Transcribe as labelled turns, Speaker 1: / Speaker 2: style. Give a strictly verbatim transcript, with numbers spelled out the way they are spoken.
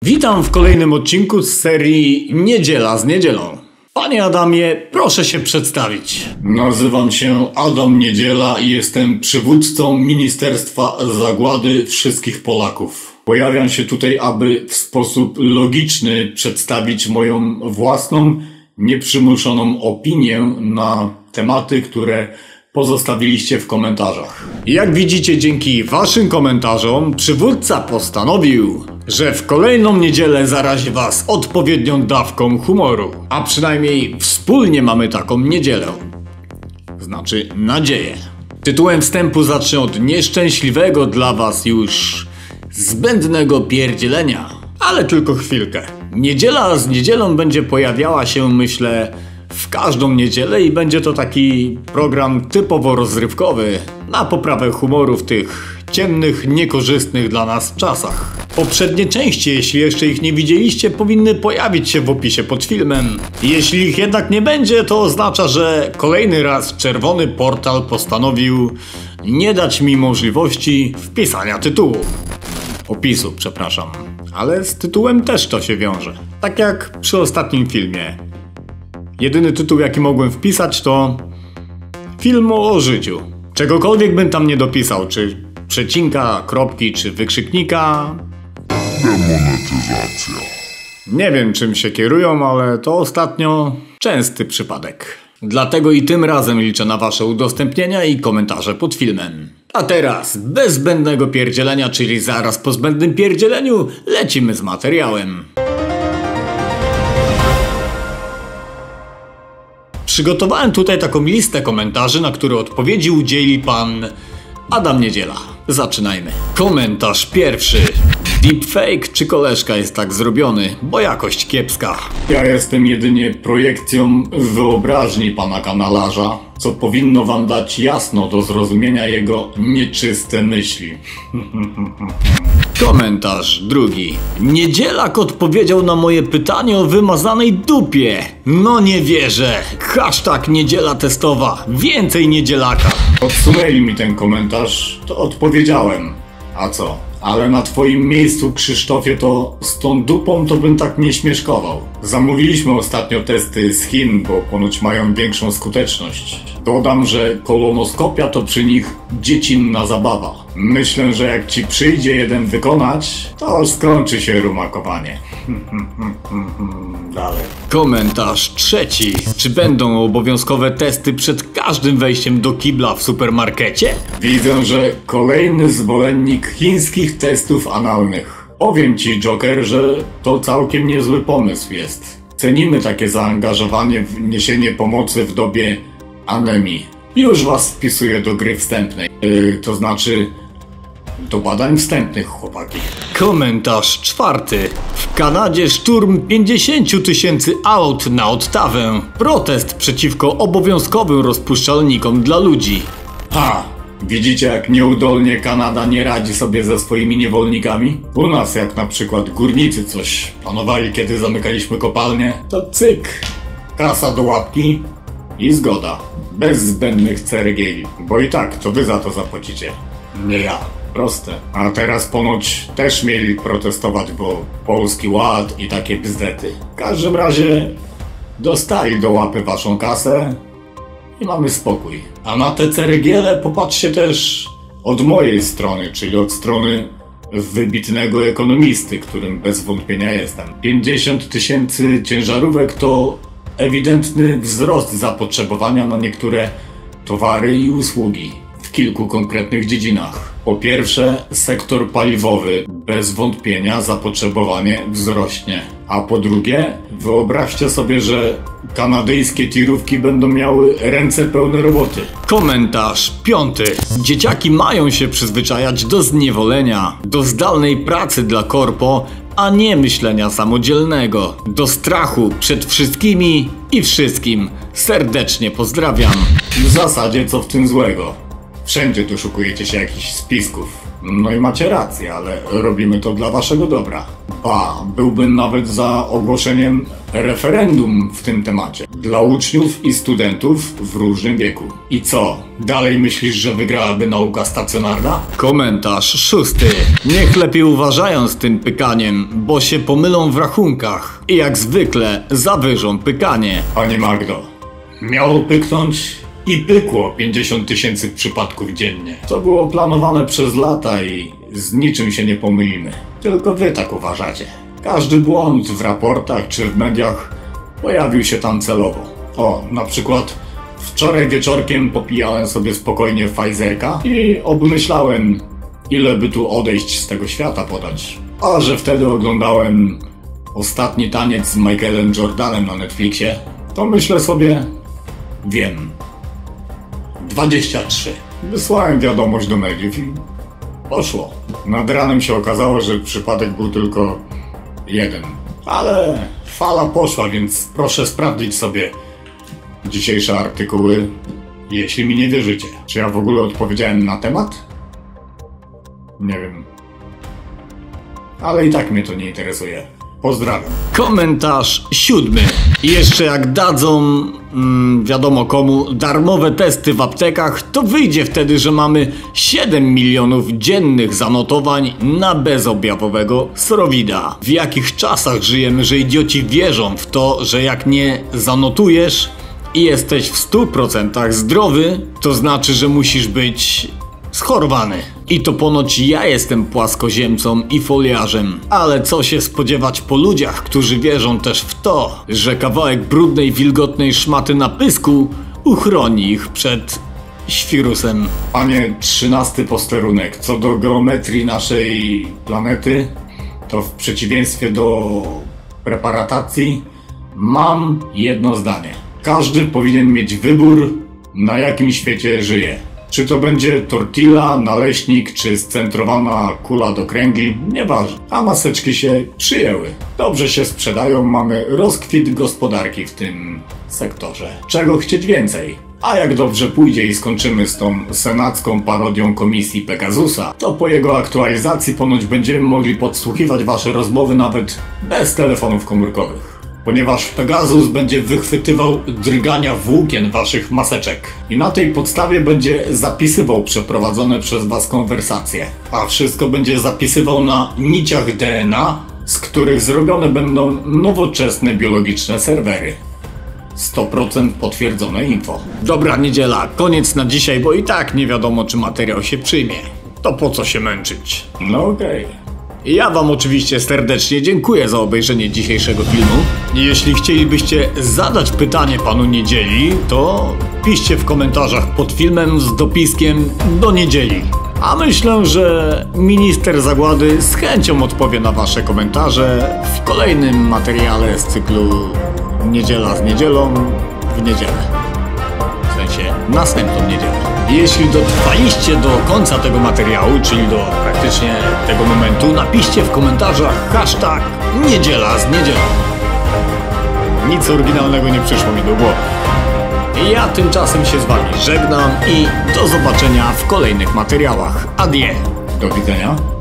Speaker 1: Witam w kolejnym odcinku z serii Niedziela z Niedzielą. Panie Adamie, proszę się przedstawić.
Speaker 2: Nazywam się Adam Niedziela i jestem przywódcą Ministerstwa Zagłady wszystkich Polaków. Pojawiam się tutaj, aby w sposób logiczny przedstawić moją własną, nieprzymuszoną opinię na tematy, które pozostawiliście w komentarzach.
Speaker 1: Jak widzicie, dzięki waszym komentarzom przywódca postanowił, że w kolejną niedzielę zarazi was odpowiednią dawką humoru. A przynajmniej wspólnie mamy taką niedzielę. Znaczy nadzieję. Tytułem wstępu zacznę od nieszczęśliwego dla was już zbędnego pierdzielenia. Ale tylko chwilkę. Niedziela z Niedzielą będzie pojawiała się, myślę, w każdą niedzielę i będzie to taki program typowo rozrywkowy na poprawę humoru w tych ciemnych, niekorzystnych dla nas czasach. Poprzednie części, jeśli jeszcze ich nie widzieliście, powinny pojawić się w opisie pod filmem. Jeśli ich jednak nie będzie, to oznacza, że kolejny raz czerwony portal postanowił nie dać mi możliwości wpisania tytułu. Opisu, przepraszam. Ale z tytułem też to się wiąże. Tak jak przy ostatnim filmie. Jedyny tytuł, jaki mogłem wpisać, to film o życiu. Czegokolwiek bym tam nie dopisał, czy przecinka, kropki, czy wykrzyknika.
Speaker 3: Demonetyzacja.
Speaker 1: Nie wiem, czym się kierują, ale to ostatnio częsty przypadek. Dlatego i tym razem liczę na wasze udostępnienia i komentarze pod filmem. A teraz, bez zbędnego pierdzielenia, czyli zaraz po zbędnym pierdzieleniu, lecimy z materiałem. Przygotowałem tutaj taką listę komentarzy, na które odpowiedzi udzieli pan Adam Niedziela. Zaczynajmy. Komentarz pierwszy. Deepfake czy koleżka jest tak zrobiony, bo jakość kiepska.
Speaker 2: Ja jestem jedynie projekcją wyobraźni pana kanalarza, co powinno wam dać jasno do zrozumienia jego nieczyste myśli.
Speaker 1: Komentarz drugi. Niedzielak odpowiedział na moje pytanie o wymazanej dupie. No nie wierzę. Hashtag niedziela testowa. Więcej niedzielaka.
Speaker 2: Odsunęli mi ten komentarz, to odpowiedziałem. A co? Ale na twoim miejscu, Krzysztofie, to z tą dupą to bym tak nie śmieszkował. Zamówiliśmy ostatnio testy z Chin, bo ponoć mają większą skuteczność. Dodam, że kolonoskopia to przy nich dziecinna zabawa. Myślę, że jak ci przyjdzie jeden wykonać, to skończy się rumakowanie. Dalej.
Speaker 1: Komentarz trzeci. Czy będą obowiązkowe testy przed każdym wejściem do kibla w supermarkecie?
Speaker 2: Widzę, że kolejny zwolennik chińskich testów analnych. Powiem ci, Joker, że to całkiem niezły pomysł jest. Cenimy takie zaangażowanie w niesienie pomocy w dobie anemii. Już was wpisuję do gry wstępnej. Yy, to znaczy do badań wstępnych, chłopaki.
Speaker 1: Komentarz czwarty. W Kanadzie szturm pięćdziesiąt tysięcy aut na Ottawę. Protest przeciwko obowiązkowym rozpuszczalnikom dla ludzi.
Speaker 2: Ha! Widzicie, jak nieudolnie Kanada nie radzi sobie ze swoimi niewolnikami? U nas, jak na przykład górnicy coś planowali, kiedy zamykaliśmy kopalnię, to cyk, kasa do łapki i zgoda. Bez zbędnych ceregieli, bo i tak to wy za to zapłacicie, nie ja. Proste. A teraz ponoć też mieli protestować, bo Polski Ład i takie bzdety. W każdym razie dostali do łapy waszą kasę i mamy spokój. A na te ceregiele popatrzcie też od mojej strony, czyli od strony wybitnego ekonomisty, którym bez wątpienia jestem. pięćdziesiąt tysięcy ciężarówek to ewidentny wzrost zapotrzebowania na niektóre towary i usługi w kilku konkretnych dziedzinach. Po pierwsze, sektor paliwowy. Bez wątpienia zapotrzebowanie wzrośnie. A po drugie, wyobraźcie sobie, że kanadyjskie tirówki będą miały ręce pełne roboty.
Speaker 1: Komentarz piąty. Dzieciaki mają się przyzwyczajać do zniewolenia, do zdalnej pracy dla korpo, a nie myślenia samodzielnego, do strachu przed wszystkimi i wszystkim. Serdecznie pozdrawiam.
Speaker 2: W zasadzie co w tym złego? Wszędzie doszukujecie się jakichś spisków. No i macie rację, ale robimy to dla waszego dobra. Ba, byłbym nawet za ogłoszeniem referendum w tym temacie dla uczniów i studentów w różnym wieku. I co? Dalej myślisz, że wygrałaby nauka stacjonarna?
Speaker 1: Komentarz szósty. Niech lepiej uważają z tym pykaniem, bo się pomylą w rachunkach i jak zwykle zawyżą pykanie.
Speaker 2: Panie Magdo, miało pyknąć i pykło pięćdziesiąt tysięcy przypadków dziennie. To było planowane przez lata i z niczym się nie pomylimy. Tylko wy tak uważacie. Każdy błąd w raportach czy w mediach pojawił się tam celowo. O, na przykład wczoraj wieczorkiem popijałem sobie spokojnie Pfizerka i obmyślałem, ile by tu odejść z tego świata podać. A że wtedy oglądałem Ostatni taniec z Michaelem Jordanem na Netflixie, to myślę sobie, wiem. dwadzieścia trzy. Wysłałem wiadomość do mediów i poszło. Nad ranem się okazało, że przypadek był tylko jeden. Ale fala poszła, więc proszę sprawdzić sobie dzisiejsze artykuły, jeśli mi nie wierzycie. Czy ja w ogóle odpowiedziałem na temat? Nie wiem. Ale i tak mnie to nie interesuje. Pozdrawiam.
Speaker 1: Komentarz siódmy. Jeszcze jak dadzą, mm, wiadomo komu, darmowe testy w aptekach, to wyjdzie wtedy, że mamy siedem milionów dziennych zanotowań na bezobjawowego Sorowida. W jakich czasach żyjemy, że idioci wierzą w to, że jak nie zanotujesz i jesteś w stu procentach zdrowy, to znaczy, że musisz być schorowany. I to ponoć ja jestem płaskoziemcą i foliarzem. Ale co się spodziewać po ludziach, którzy wierzą też w to, że kawałek brudnej, wilgotnej szmaty na pysku uchroni ich przed świrusem.
Speaker 2: Panie trzynasty posterunek, co do geometrii naszej planety, to w przeciwieństwie do preparatacji mam jedno zdanie. Każdy powinien mieć wybór, na jakim świecie żyje. Czy to będzie tortilla, naleśnik, czy scentrowana kula do kręgli, nieważne. A maseczki się przyjęły. Dobrze się sprzedają, mamy rozkwit gospodarki w tym sektorze. Czego chcieć więcej? A jak dobrze pójdzie i skończymy z tą senacką parodią komisji Pegasusa, to po jego aktualizacji ponoć będziemy mogli podsłuchiwać wasze rozmowy nawet bez telefonów komórkowych. Ponieważ Pegasus będzie wychwytywał drgania włókien waszych maseczek i na tej podstawie będzie zapisywał przeprowadzone przez was konwersacje. A wszystko będzie zapisywał na niciach D N A, z których zrobione będą nowoczesne biologiczne serwery. sto procent potwierdzone info.
Speaker 1: Dobra niedziela, koniec na dzisiaj, bo i tak nie wiadomo, czy materiał się przyjmie. To po co się męczyć?
Speaker 2: No okej. Okay.
Speaker 1: Ja wam oczywiście serdecznie dziękuję za obejrzenie dzisiejszego filmu. Jeśli chcielibyście zadać pytanie panu Niedzieli, to piszcie w komentarzach pod filmem z dopiskiem do Niedzieli. A myślę, że minister zagłady z chęcią odpowie na wasze komentarze w kolejnym materiale z cyklu Niedziela z niedzielą w niedzielę. W sensie następną niedzielę. Jeśli dotrwaliście do końca tego materiału, czyli do praktycznie tego momentu, napiszcie w komentarzach hashtag Niedziela z niedzielą. Nic oryginalnego nie przyszło mi do głowy. Ja tymczasem się z wami żegnam i do zobaczenia w kolejnych materiałach. Adieu.
Speaker 2: Do widzenia.